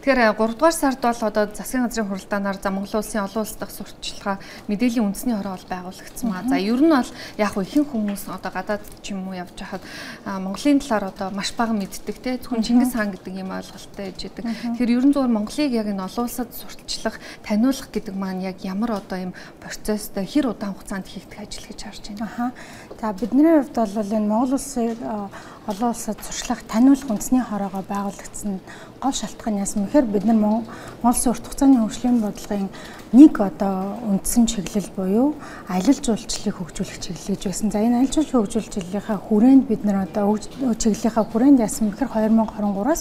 Тэгэхээр 3 дугаар сард бол одоо засгийн газрын хуралдаанаар за Монгол улсын олон улс дахь сурталчилгаа мэдээллийн үндэсний хороо бол байгуулагдсан маа. За ер нь бол яг ихэнх хүмүүс одоо гадаад ч юм уу явж хахад Монголын талаар одоо маш бага мэддэг те зөвхөн Чингис хаан гэдэг юм ойлголттой ээж идэг. Тэгэхээр ер нь зөвхөн Монголыг яг энэ олон улсад сурталчлах, таниулах гэдэг маань яг ямар одоо юм процесстэй хэр удаан хугацаанд хийгдэх ажил гэж харж байна. За бидний хувьд бол энэ Монгол улсыг олон улсад сурчлах, таниулах үндэсний хороогоо байгуулагдсан гол шалтгаан яасан мэхээр бид нар Монгол улсын урт хугацааны хөгжлийн бодлогын нэг одоо үндсэн чиглэл буюу аялал жуулчлалыг хөгжүүлэх чиглэл гэж байсан. За энэ аялал жуулчлал хөгжүүлэлтийнхаа хүрээнд бид нар одоо чиглэлийнхаа хүрээнд яасан мэхээр 2023-аас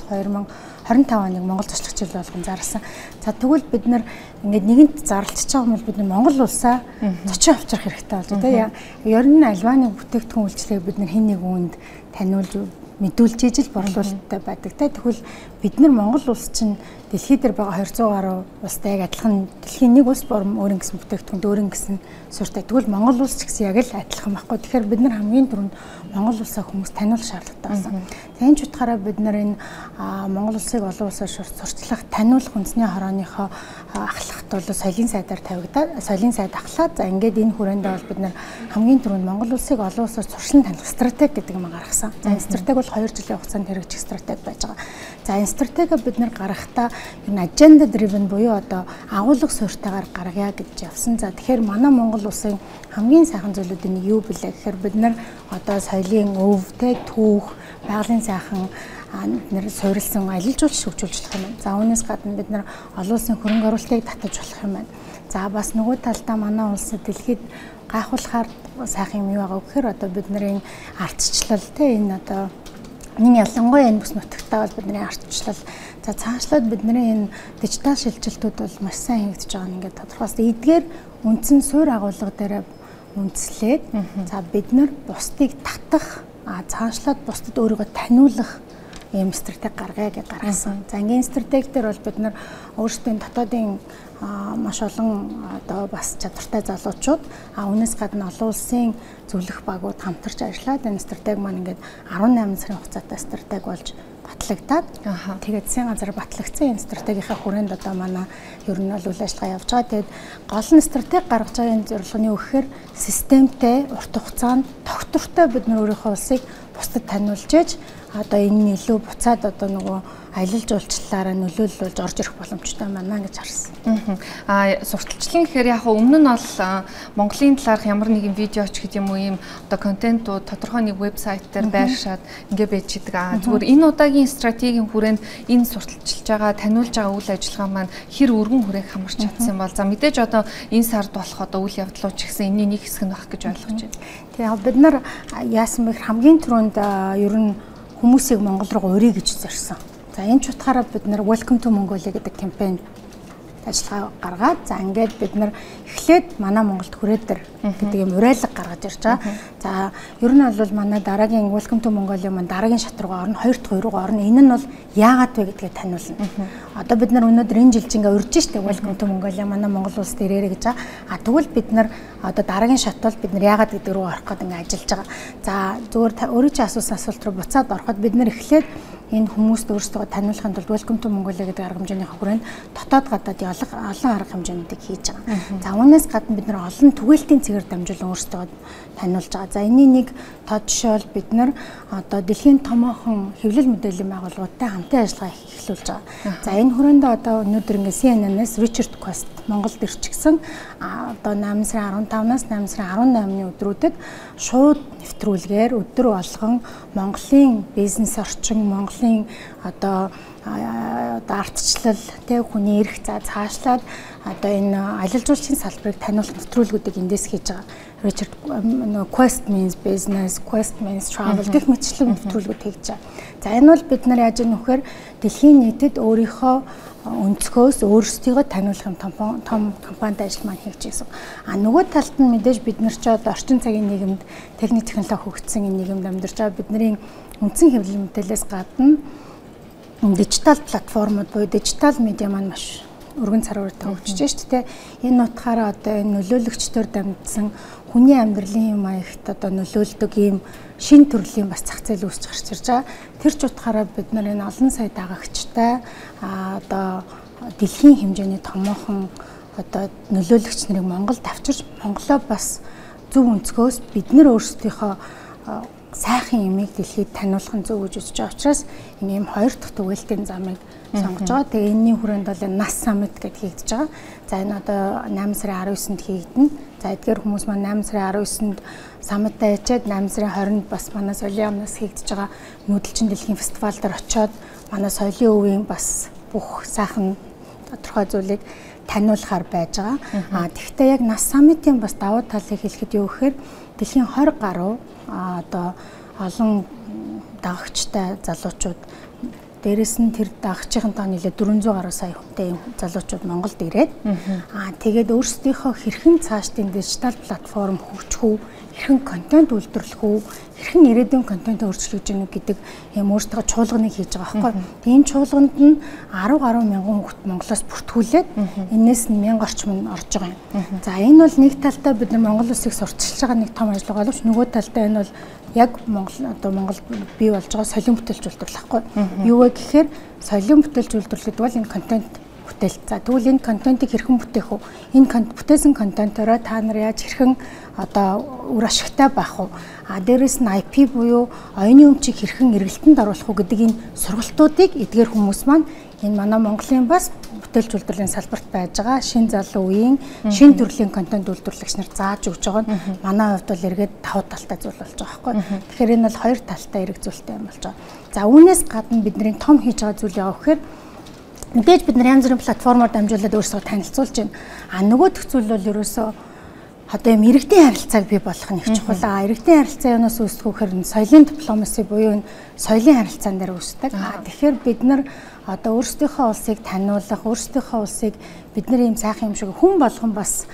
2025 оныг Монгол туршлага чиглэл болгон зарласан. За тэгвэл бид нар ингээд нэгэнт зарлж байгаа юм бол бид нар Монгол улсаа зочин авчрах хэрэгтэй болж байна. Ер нь альваны бүтээгдэхүүн үйлчлэгийг бид нар хэн нэг үүнд таниулж мэдүүлж ижил борлуулалттай байдаг. Тэгвэл бид нар Монгол улс чинь дэлхий дээр байгаа 200 гаруй улстай яг адилхан дэлхийн нэг улс бором өөрийн гэсэн бүтээгдэхүүнд өөрийн гэсэн суурьтай. Тэгвэл Монгол улс ч гэсэн яг л адилхан байхгүй. Тэгэхээр бид нар хамгийн түрүүнд Монгол улсаа хүмүүс таниулах шаардлагатай болсон. Энэ ч утгаараа бид нар энэ Монгол улсыг олон улсаар сурчлах, таниулах үндэсний хорооныхоо ахлахт бол соёлын сайдаар тавигдаад соёлын сайд ахлаад за ингээд энэ хүрээндээ бол бид нар хамгийн түрүүнд Монгол улсыг олон улсаар зуршлан таних стратеги гэдэг юм гаргасан. За энэ стратеги бол 2 жилийн хугацаанд хэрэгжих стратеги байж байгаа. За энэ стратеги бид нар гаргахдаа энэ agenda driven буюу одоо агуулга суурьтайгаар гаргая гэж явсан. За тэгэхээр манай Монгол улсын хамгийн сайхан зүйлүүд нь юу билээ гэхээр бид нар одоо соёлын өв, түүх, байгалийн сайхан нэр суурилсан аялал жуулчлал хөгжүүлж болох юм байна. За үүнээс гадна бид нар олон улсын хөрөнгө оруулалтыг татаж болох юм байна. За бас нөгөө талдаа манай улсад дэлхийд гайхуулахаар сайхан юм юу байгаа вэ гэхээр одоо бидний ардчлал энэ одоо энэ ялангуяа энэ бүс нутагтаа бол бидний ардчлал за цаашлаад бидний энэ дижитал шилжилтүүд бол маш сайн хийгдэж байгаа нь ингээд тодорхойлсон. Эдгээр үндсэн суурь агуулга дээр үндэслээд за бид нар бусдыг татах цаашлаад бусдад өөрийгөө таниулах ийм стратеги гаргая гэж гаргасан. За ингийн стратеги дээр бол бид нар өөрсдийн дотоодын маш олон одоо бас чадвартай залуучууд үүнээс гадна олон улсын зөвлөх багууд хамтарч ажиллаад энэ стратеги маань ингээд 18 сарын хугацаатай стратеги болж батлагдаад тэгээд засгийн газар батлагдсан энэ стратегийнхаа хүрээнд одоо манай ер нь бол үйл ажиллагаа явж байгаа. Тэгээд гол нь стратеги гаргаж байгаа энэ зорилго нь юу гэхээр системтэй урт хугацаанд тогтвортой бид нар өөрийнхөө улсыг бусдад таниулж ээж одоо энэ илүү буцаад одоо нөгөө аялал жуулчлалаараа нөлөөлөлж орж ирэх боломжтой байна гэж харсан. Сурталчлалын гэхээр яг өмнө нь бол Монголын талаарх ямар нэгэн видео ч гэдэг юм уу ийм одоо контентууд тодорхой нэг вебсайт дээр байршаад ингээ байж идэг. Зүгээр энэ удаагийн стратегийн хүрээнд энэ сурталчилж байгаа, таниулж байгаа үйл ажиллагаа маань хэр өргөн хүрээх хамарч чадсан бол за мэдээж одоо энэ сард болох одоо үйл явдлууд ч гэсэн энэний нэг хэсэг нь байх гэж ойлгож байна. Тэгээ бид нар яасан бэ хамгийн түрүүнд ер нь хүмүүсийг Монгол руу урья гэж зорьсон. За энэ ч утгаараа бид нар Welcome to Mongolia гэдэг кампань ажиллагаа гаргаад за ингээд бид нар эхлээд манай Монголд хүрээд дөр гэдэг юм уриалга гаргаж ирж байгаа. За ер нь бол манай дараагийн Welcome to Mongolia маань дараагийн шат руу орно, 2 дахь руу орно. Энэ нь бол яагаад вэ гэдгээ таниулна. Одоо бид нар өнөөдөр энэ жил чинь урьж штэ Welcome to Mongolia манай Монгол улсад ирээрэй гэж байгаа. Тэгвэл бид нар одоо дараагийн шат бол бид нар яагаад гэдэг рүү орох гэдэг ингээд ажиллаж байгаа. За зүгээр өөрөө чи асуусан асуулт руу буцаад ороход бид нар эхлээд энэ хүмүүст өөрсдөө таниулахын тулд Welcome to Mongolia гэдэг арга хэмжээний хүрээнд дотоод гадаад олон арга хэмжээнүүдийг хийж байгаа. За үүнээс гадна бид нар олон түгээлтийн цэгээр дамжуулан өөрсдөө таниулж байгаа. За энэний нэг тод жишээ бол бид нар одоо дэлхийн томоохон хэвлэл мэдээллийн байгууллагуудтай хамтын ажиллагаа эхлүүлж байгаа. За энэ хүрээнд одоо өнөөдөр ингээ CNN-ээс Richard Quest Монголд ирчихсэн одоо 8 сарын 15-наас 8 сарын 18-ны өдрүүдэд шууд нэвтрүүлгээр өдөр болгон Монголын бизнес орчин, Монголын одоо ардчлал тэг хүний эрх за цаашлаад одоо энэ аялал жуулчлалын салбарыг таниулах нэвтрүүлгүүдийг эндээс хийж байгаа. Richard Quest means business, Quest means travel гэх мэтчлэн нэвтрүүлгүүд хийж байгаа. За энэ бол бид нар яаж юм нөхөр дэлхийн нийтэд өөрийнхөө өнцгөөс өөрсдийгөө таниулах юм том компанид ажил маань хийж байсан. Нөгөө талд нь мэдээж бид нар ч одоо орчин цагийн нийгэмд техник технологи хөгжсөн энэ нийгэмд амьдарч байгаа бидний үндсэн хэвлэл мэдээлэлээс гадна дижитал платформуд буюу дижитал медиа маань маш өргөн цар хүрээтэй хөгжиж шүү дээ. Энэ утгаараа одоо энэ нөлөөлөгчдөр дамжсан хүний амьдралын маягт одоо нөлөөлдөг ийм шин төрлийн бас зах зээл үүсч гарч ирж байгаа. Тэр ч утгаараа бид нар энэ олон сая дагагчтай одоо дэлхийн хэмжээний томоохон одоо нөлөөлөгч нарыг Монголд авчирч Монголоо бас зөв өнцгөөс бид нар өөрсдийнхөө сайхан имийг дэлхийд таниулах нь зөв гэж үзэж байгаа учраас ийм хоёр дахь түгээлтийн замыг сонгож байгаа. Тэгээ энэний хүрээнд бол NAS Summit гэдээ хийгдэж байгаа. За энэ одоо 8 сарын 19-нд хийгдэнэ. За эдгээр хүмүүс маань 8 сарын 19-нд саммитаа ячаад 8 сарын 20-нд бас манай соёлын амнаас хийгдэж байгаа нүүдэлчин дэлхийн фестивал дээр очиод манай соёлын өвийн бас бүх сайхан тодорхой зүйлийг таниулахаар байж байгаа. Тэгэхдээ яг NAS Summit-ийн бас давуу талыг хэлэхэд юу гэхээр дэлхийн 20 гаруй одоо олон дагагчтай залуучууд дээрэс нь тэр дагагчийнхантаа нийлээ 400 гаруй сая хүнтэй залуучууд Монголд ирээд тэгээд өөрсдийнхөө хэрхэн цаашдын дижитал платформ хөгжих үү, хэрхэн контент үйлдвэрлэх үү, хэрхэн ирээдүйн контент өөрчлөж гэнэ гэдэг юм өөрсдөө чуулганыг хийж байгаа байхгүй. Тэгээд энэ чуулганд нь 10 гаруй мянган хүүхэд Монголоос бүртгүүлээд энээс нь 1000 орчим нь орж байгаа юм. За энэ бол нэг талдаа бид нар Монгол улсыг сурталчилж байгаа нэг том ажиллагаа боловч нөгөө талдаа энэ бол яг Монгол бий болж байгаа соёлын бүтээлч үйлдвэрлэх байхгүй. Юу вэ гэхээр соёлын бүтээлч үйлдвэрлэхэд бол энэ контент бүтээл. За тэгвэл энэ контентыг хэрхэн бүтээх вэ? Энэ бүтээсэн контентороо та нар яаж хэрхэн одоо үр ашигтай байх вэ? Дээрээс нь IP буюу оюуны өмчийг хэрхэн эргэлтэнд оруулах вэ гэдэг энэ сургалтуудыг эдгээр хүмүүс маань энэ манай Монголын бас бүтээлч үйлдвэрлэлийн салбарт байж байгаа шин залуу үеийн шин төрлийн контент үйлдвэрлэгч нар зааж өгч байгаа нь манай хувьд бол эргээд давуу талтай зүйл болж байгаа байхгүй. Тэгэхээр энэ бол хоёр талтай эрэг зүйлтэй юм болж байгаа. За үүнээс гадна бидний том хийж байгаа зүйл яа гэхээр мэдээж бид нар янз бүрийн платформоор дамжуулаад өөрсдөө танилцуулж байна. Нөгөөх зүйл бол ерөөсөө одоо юм иргэдийн харилцааг бий болгох нэг чухал. Иргэдийн харилцаа юунаас үүсдэг вэ гэхээр соёлын дипломаси буюу энэ соёлын харилцаан дээр үүсдэг. Тэгэхээр бид нар одоо өөрсдийнхөө улсыг таниулах, өөрсдийнхөө улсыг бид нар ийм сайхан юм шиг хүн болгон бас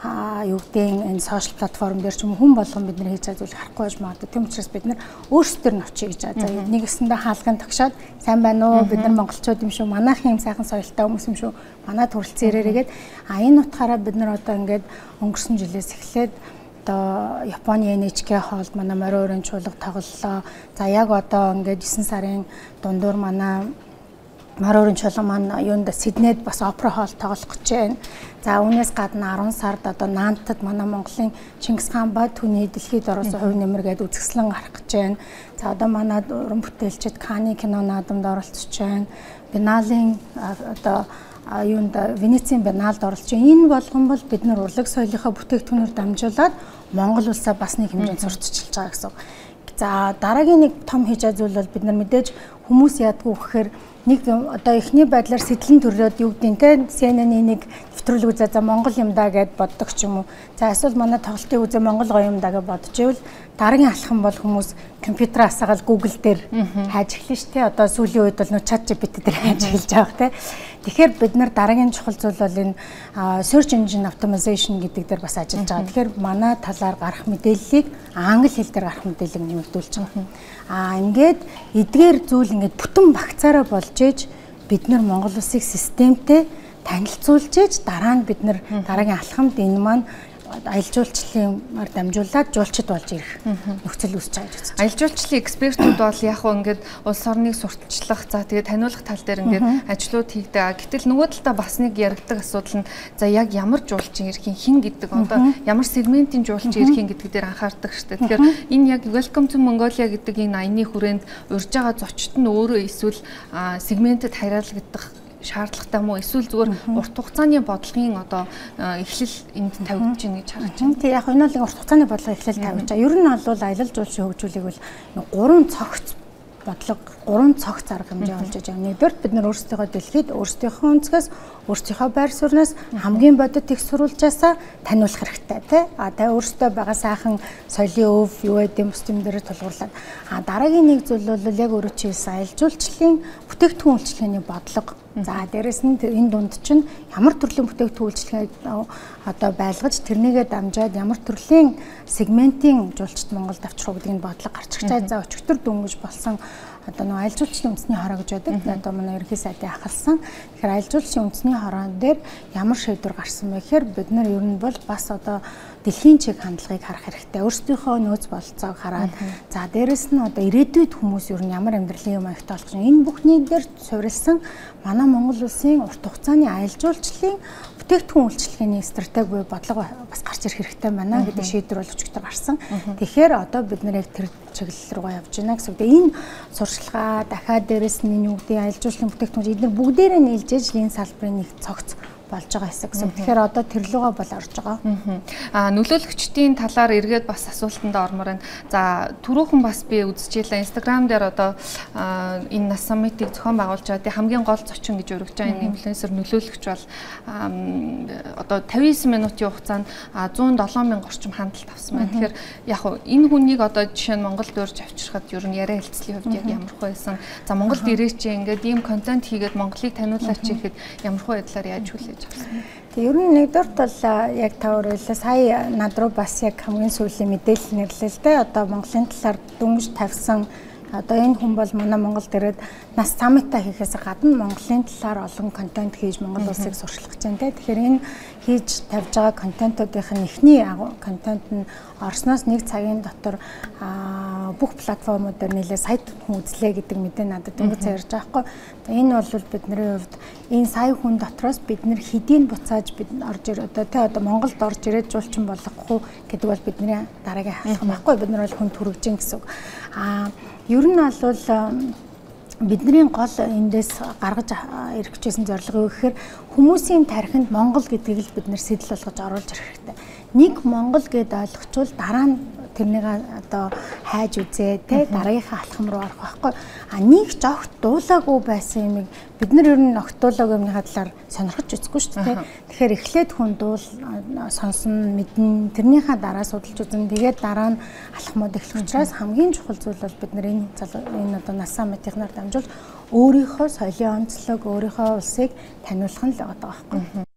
юу гэдэг энэ сошиал платформ дээр ч юм хүн болгон бид нар хийж байгаа зүйлийг харахгүй байж магадгүй. Тийм учраас бид нар өөрсдөө нь очие гэж байгаа. За нэг гэсэндээ хаалган тогшоод сайн байна уу? Бид нар монголчууд юм шүү. Манайхан юм сайхан соёлтой хүмүүс юм шүү. Манайд хүрэлцэн ирээрээгээд энэ утгаараа бид нар одоо ингээд өнгөрсөн жилээс эхлээд одоо Японы NHK хоолд манай морин өрийн чуулга тоглолоо. За яг одоо ингээд 9 сарын дундуур манай морин өрийн чуулга маань юунд Сиднейд бас опера хоол тоглох гэж байна. За үүнээс гадна 10 сард одоо Нантад манай Монголын Чингис хаан ба түүний дэлхийд ороосон хувь нэмэргээд үзэсгэлэн гарах гэж байна. За одоо манай уран бүтээлчид Канны кино наадамд оролцож байна. Биналын одоо юунд Венецийн биналд оролцож байна. Энэ болгон бол бид нар урлаг соёлынхаа бүтээгдэхүүнээр дамжуулаад Монгол улсаа бас нэг хэмжээнд сурталчилж байгаа гэсэн. За дараагийн нэг том хийж байгаа зүйл бол бид нар мэдээж хүмүүс яадгүй гэхээр нэг одоо эхний байдлаар сэтлэн төрөөд юу гэдэг те CNN-ийн нэг нэвтрүүлэг үзээ за Монгол юм даа гэд боддог ч юм уу. За эсвэл манай тоглолтыг үзээ Монгол гоё юм даа гэж бодож ивэл дараагийн алхам бол хүмүүс компьютер асаагаад Google дээр хайж эхэлнэ шүү дээ. Одоо сүүлийн үед бол нөө ChatGPT дээр хайж эхэлж байгаа те. Тэгэхээр бид нар дараагийн чухал зүйл бол энэ search engine optimization гэдэг дээр бас ажиллаж байгаа. Тэгэхээр манай талаар гарах мэдээллийг англи хэл дээр гарах мэдээллийг нэмэгдүүлж байгаа. Ингээд эдгээр зүйл ингээд бүтэн багцаараа болж ээж бид нар Монгол улсыг системтэй танилцуулж ээж дараа нь бид нар дараагийн алхамд энэ маань аялал жуулчлалаар дамжуулаад жуулчид болж ирэх нөхцөл үүсэж байгаа гэж. Аялал жуулчлалын экспертүүд бол яг хөө ингээд улс орныг сурталчлах, за тэгээд таниулах тал дээр ингээд ажлууд хийгдэг. Гэтэл нөгөө талдаа бас нэг яригддаг асуудал нь за яг ямар жуулчин ирэхин хин гэдэг одоо ямар сегментийн жуулчин ирэхин гэдэг дээр анхаардаг шүү дээ. Тэгэхээр энэ яг Welcome to Mongolia гэдэг энэ аяны хүрээнд урьж байгаа зочид нь өөрөө эсвэл сегментэд хараалгадах шаардлагатай мó эсвэл зүгээр урт хугацааны бодлогын одоо эхлэл энд тавигдж байна гэж харж байна. Тэг яг энэ бол урт хугацааны бодлогын эхлэл тавигдж байгаа. Ер нь бол аялал жуулчлалын хөгжүүлийг бол 3 цогц бодлого 3 цогц арга хэмжээ олж иж байгаа. Нэгдүгээр бид нар өөрсдийнхөө дэлхийд өөрсдийнхөө өнцгөөс өөрсдийнхөө байр сууриас хамгийн бодит их сурвалжаасаа таниулах хэрэгтэй тий. Та өөрсдөө байгаа сайхан соёлын өв юу гэдэг юм бусдын дээр тулгуурлаад дараагийн нэг зүйл бол яг өөрөө чи аялал жуулчлалын бүтээгдэхүүн үйлчлэгээний бодлого. За дээрэс нь энэ дунд чинь ямар төрлийн бүтээгдэхүүн үйлчлэгийг одоо байлгаж тэрнийгээ дамжаад ямар төрлийн сегментийн жуулчид Монголд авчрах гэдгийг бодлого гарч ирж байгаа. За өчигдөр дөнгөж болсон одоо нэг аялал жуулчлалын үндэсний хороо гэж байдаг. Одоо манай ерөнхий сайдын ахалсан. Тэгэхээр аялал жуулчлалын үндэсний хороон дээр ямар шийдвэр гарсан бэ гэхээр бид нар ер нь бол бас одоо дэлхийн чиг хандлагыг харах хэрэгтэй. Өөрсдийнхөө нөөц бололцоог хараад за дээрэс нь одоо ирээдүйд хүмүүс ер нь ямар амьдралын юм аягтай болох юм. Энэ бүхний дээр суурилсан манай Монгол улсын урт хугацааны аялал жуулчлалын бүтээгдэхүүн үйлчилгээний стратеги буюу бодлого бас гарч ирэх хэрэгтэй байна гэдэг шийдвэр бол өчигдөр гарсан. Тэгэхээр одоо бид нэр яг тэр чиглэл рүүгээ явж байна гэсэн үг. Энэ сурчлагаа дахиад дээрэс нь юу гэдэг аялал жуулчлалын бүтээгдэхүүн эдгээр бүгдээрээ нийлжээж энэ салбарын нэг цогц болж байгаа хэсэг гэсэн. Тэгэхээр одоо тэр лугаа бол орж байгаа. Нөлөөлөгчдийн талаар эргээд бас асуултанд ормоор байна. За түрүүхэн бас би үзчихлээ. Instagram дээр одоо энэ нас саммитыг зохион байгуулж байгаа. Хамгийн гол зочин гэж өргөж байгаа энэ инфлюенсер нөлөөлөгч бол одоо 59 минутын хугацаанд 107,000 орчим хандлт авсан байна. Тэгэхээр яг хуу энэ хүнийг одоо жишээ нь Монголд урьж авчирхад ер нь яриа хэлцлийн хувьд яг ямар байсан. За Монголд ирээч ингээд ийм контент хийгээд Монголыг таниулаач гэхэд ямар хөө байдлаар яаж хүлээж авсан. Тэг ер нь нэгдүгээрт бол яг та өөрөөлөө сая над руу бас яг хамгийн сүүлийн мэдээлэл нэрлээ л дээ. Одоо Монголын талаар дүнж тавьсан одоо энэ хүн бол манай Монголд ирээд нас саммитаа хийхээс гадна Монголын талаар олон контент хийж Монгол улсыг сурчлах гэж байна те. Тэгэхээр энэ хийж тавьж байгаа контентуудын эхний контент нь орсноос нэг цагийн дотор бүх платформуд дээр нэлээ сая хүн үзлээ гэдэг мэдээ надад өнгөц ярьж байгаа хгүй. Энэ бол бидний хувьд энэ сая хүн дотроос бид нэр хэдийн буцааж бид орж ир одоо те одоо Монголд орж ирээд жуулчин болгохгүй гэдэг бол бидний дараагийн хаалга байхгүй. Бид нар бол хүн түрэгжин гэсэн үг. Ер нь бол бидний гол эндээс гаргаж ирэх гэжсэн зорилго юу гэхээр хүмүүсийн тархинд Монгол гэдгийг л бид нэр сэтэл болгож оруулж ирэх хэрэгтэй. Нэг Монгол гэд ойлгочвол дараа нь тэрнийг одоо хайж үзээ те дараагийнхаа алхам руу орох байхгүй. Нэг жогт дуулаагүй байсан юмыг бид нар ер нь огтуулаагүй юмны талаар сонирхож үзэхгүй шүү дээ. Тэгэхээр эхлээд хүн дуул сонсон мэднэ тэрнийхээ дараа судалж үзэн тэгээд дараа нь алхмууд эхлэх учраас хамгийн чухал зүйл бол бид нар энэ одоо нас саммитынхаар дамжуул өөрийнхөө соёлын онцлог өөрийнхөө улсыг таниулах нь л байгаа байхгүй.